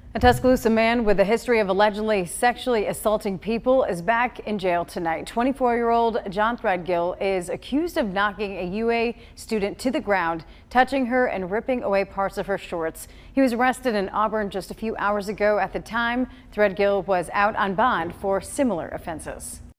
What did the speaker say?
A Tuscaloosa man with a history of allegedly sexually assaulting people is back in jail tonight. 24-year-old John Threadgill is accused of knocking a UA student to the ground, touching her and ripping away parts of her shorts. He was arrested in Auburn just a few hours ago. At the time, Threadgill was out on bond for similar offenses.